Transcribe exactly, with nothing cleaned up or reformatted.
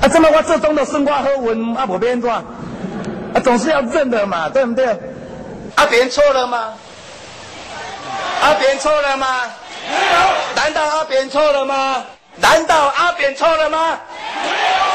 啊，这么我这种的生活好运，啊，无变怎？啊，总是要认的嘛，对不对？阿扁错了吗？阿扁错了吗？没有。难道阿扁错了吗？难道阿扁错了吗？没有。